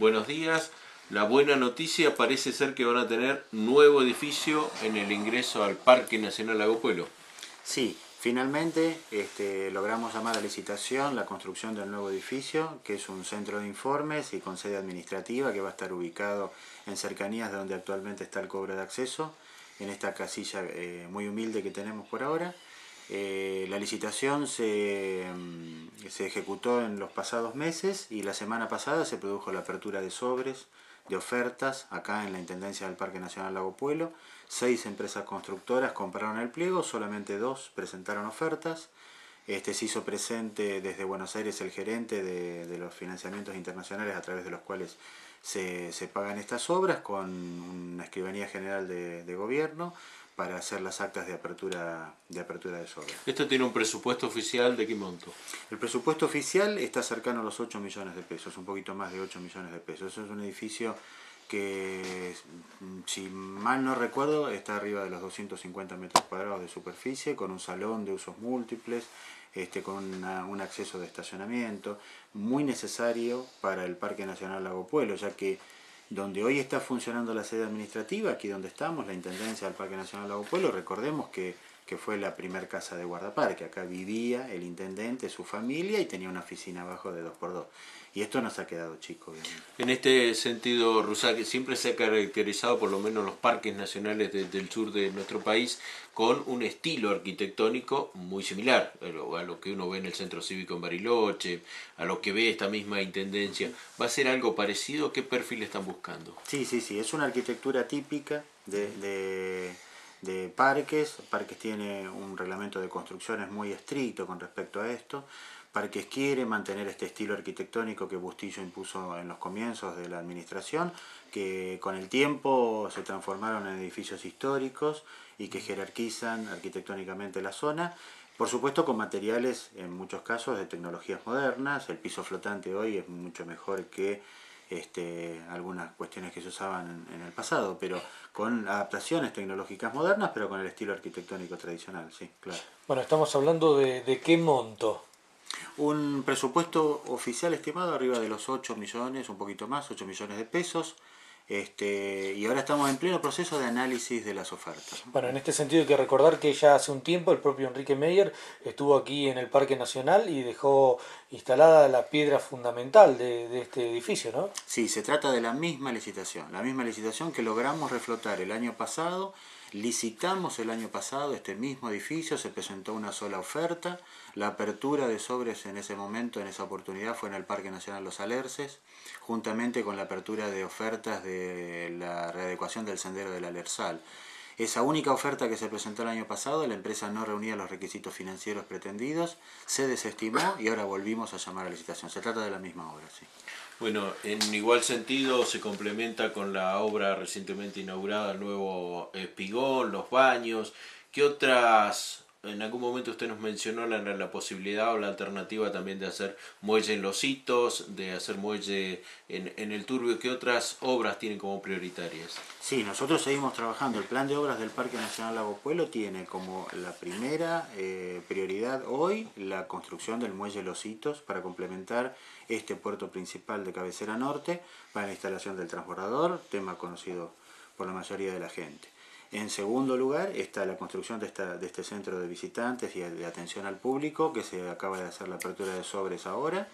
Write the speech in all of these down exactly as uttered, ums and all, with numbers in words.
Buenos días. La buena noticia parece ser que van a tener nuevo edificio en el ingreso al Parque Nacional Lago Puelo. Sí, finalmente este, logramos llamar a licitación la construcción del nuevo edificio, que es un centro de informes y con sede administrativa que va a estar ubicado en cercanías de donde actualmente está el cobro de acceso, en esta casilla eh, muy humilde que tenemos por ahora. Eh, la licitación se, se ejecutó en los pasados meses y la semana pasada se produjo la apertura de sobres de ofertas acá en la Intendencia del Parque Nacional Lago Puelo. Seis empresas constructoras compraron el pliego, solamente dos presentaron ofertas. Este, se hizo presente desde Buenos Aires el gerente de, de los financiamientos internacionales a través de los cuales se, se pagan estas obras, con una escribanía general de, de gobierno para hacer las actas de apertura de apertura de sobra. ¿Esto tiene un presupuesto oficial de qué monto? El presupuesto oficial está cercano a los ocho millones de pesos, un poquito más de ocho millones de pesos. Eso es un edificio que, si mal no recuerdo, está arriba de los doscientos cincuenta metros cuadrados de superficie, con un salón de usos múltiples, este, con una, un acceso de estacionamiento, muy necesario para el Parque Nacional Lago Puelo, ya que donde hoy está funcionando la sede administrativa, aquí donde estamos, la Intendencia del Parque Nacional Lago Puelo, recordemos que, que fue la primer casa de guardaparque. Acá vivía el intendente, su familia, y tenía una oficina abajo de dos por dos. Y esto nos ha quedado chico, obviamente. En este sentido, Rusaque, siempre se ha caracterizado, por lo menos los parques nacionales de, del sur de nuestro país, con un estilo arquitectónico muy similar a lo, a lo que uno ve en el Centro Cívico en Bariloche, a lo que ve esta misma intendencia. ¿Va a ser algo parecido? ¿Qué perfil están buscando? Sí, sí, sí, es una arquitectura típica de, de, de parques. Parques tiene un reglamento de construcciones muy estricto con respecto a esto. Parques quiere mantener este estilo arquitectónico que Bustillo impuso en los comienzos de la administración, que con el tiempo se transformaron en edificios históricos y que jerarquizan arquitectónicamente la zona. Por supuesto con materiales, en muchos casos, de tecnologías modernas. El piso flotante hoy es mucho mejor que este, algunas cuestiones que se usaban en, en el pasado, pero con adaptaciones tecnológicas modernas, pero con el estilo arquitectónico tradicional, sí, claro. Bueno, estamos hablando de, de qué monto. Un presupuesto oficial estimado arriba de los ocho millones, un poquito más, ocho millones de pesos. Este, y ahora estamos en pleno proceso de análisis de las ofertas. Bueno, en este sentido hay que recordar que ya hace un tiempo el propio Enrique Meyer estuvo aquí en el Parque Nacional y dejó instalada la piedra fundamental de, de este edificio, ¿no? Sí, se trata de la misma licitación, la misma licitación que logramos reflotar el año pasado. Licitamos el año pasado este mismo edificio, se presentó una sola oferta. La apertura de sobres en ese momento, en esa oportunidad, fue en el Parque Nacional Los Alerces, juntamente con la apertura de ofertas de la readecuación del sendero del Alersal. Esa única oferta que se presentó el año pasado, la empresa no reunía los requisitos financieros pretendidos, se desestimó y ahora volvimos a llamar a licitación. Se trata de la misma obra, sí. Bueno, en igual sentido se complementa con la obra recientemente inaugurada, el nuevo espigón, los baños. ¿Qué otras, en algún momento usted nos mencionó la, la posibilidad o la alternativa también de hacer muelle en Los Hitos, de hacer muelle en, en el Turbio? ¿Qué otras obras tienen como prioritarias? Sí, nosotros seguimos trabajando. El plan de obras del Parque Nacional Lago Puelo tiene como la primera eh, prioridad hoy la construcción del muelle Los Hitos para complementar este puerto principal de cabecera norte para la instalación del transbordador, tema conocido por la mayoría de la gente. En segundo lugar está la construcción de, esta, de este centro de visitantes y de atención al público, que se acaba de hacer la apertura de sobres ahora,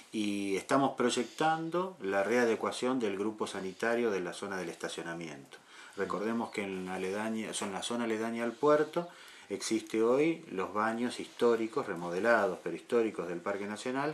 y estamos proyectando la readecuación del grupo sanitario de la zona del estacionamiento. Recordemos que en la, aledaña, en la zona aledaña al puerto existe hoy los baños históricos, remodelados, pero históricos del Parque Nacional,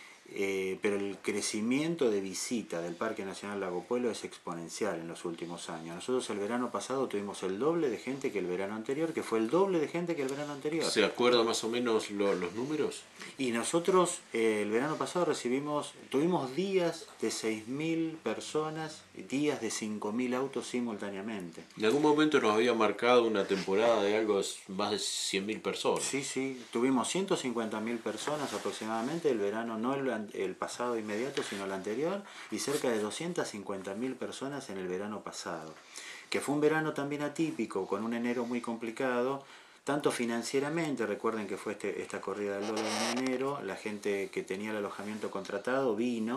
Eh, pero el crecimiento de visita del Parque Nacional Lago Puelo es exponencial en los últimos años. Nosotros el verano pasado tuvimos el doble de gente que el verano anterior, que fue el doble de gente que el verano anterior. ¿Se acuerda más o menos lo, los números? Y nosotros eh, el verano pasado recibimos, tuvimos días de seis mil personas, días de cinco mil autos simultáneamente. En algún momento nos había marcado una temporada de algo de más de cien mil personas. Sí, sí, tuvimos ciento cincuenta mil personas aproximadamente el verano, no el, el pasado inmediato, sino el anterior, y cerca de doscientas cincuenta mil personas en el verano pasado, que fue un verano también atípico, con un enero muy complicado, tanto financieramente. Recuerden que fue este, esta corrida del dólar en enero, la gente que tenía el alojamiento contratado vino,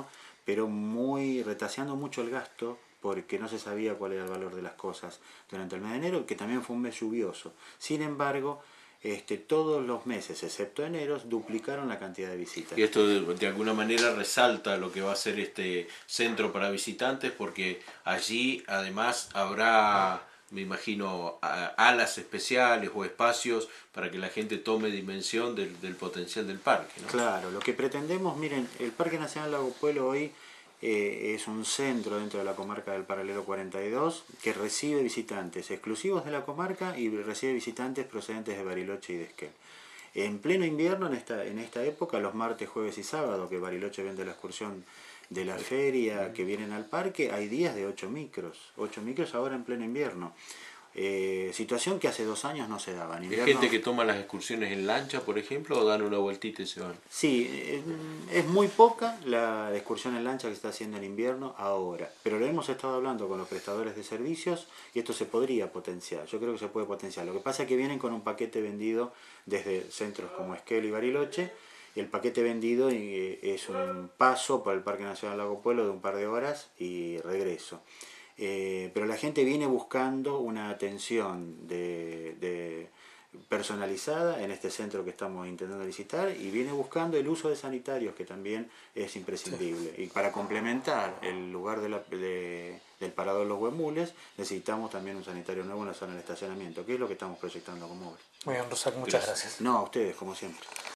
pero muy retaseando mucho el gasto, porque no se sabía cuál era el valor de las cosas durante el mes de enero, que también fue un mes lluvioso. Sin embargo, este, todos los meses, excepto enero, duplicaron la cantidad de visitas. Y esto de, de alguna manera resalta lo que va a ser este centro para visitantes, porque allí además habrá, me imagino, alas especiales o espacios para que la gente tome dimensión del, del potencial del parque, ¿no? Claro, lo que pretendemos, miren, el Parque Nacional Lago Puelo hoy eh, es un centro dentro de la comarca del Paralelo cuarenta y dos que recibe visitantes exclusivos de la comarca y recibe visitantes procedentes de Bariloche y de Esquel. En pleno invierno, en esta, en esta época, los martes, jueves y sábado, que Bariloche vende la excursión de la feria, que vienen al parque, hay días de ocho micros, ocho micros ahora en pleno invierno. Eh, situación que hace dos años no se daba. En ¿Hay invierno, gente que toma las excursiones en lancha, por ejemplo, o dan una vueltita y se van? Sí, eh, es muy poca la excursión en lancha que se está haciendo en invierno ahora, pero lo hemos estado hablando con los prestadores de servicios y esto se podría potenciar, yo creo que se puede potenciar. Lo que pasa es que vienen con un paquete vendido desde centros como Esquel y Bariloche, y el paquete vendido eh, es un paso por el Parque Nacional Lago Puelo de un par de horas y regreso. Eh, pero la gente viene buscando una atención de, de personalizada en este centro que estamos intentando visitar y viene buscando el uso de sanitarios, que también es imprescindible. Sí. Y para complementar el lugar de la, de, del parado de los huemules, necesitamos también un sanitario nuevo en la zona del estacionamiento, que es lo que estamos proyectando como obra. Muy bien, Rosac, muchas gracias. No, a ustedes, como siempre.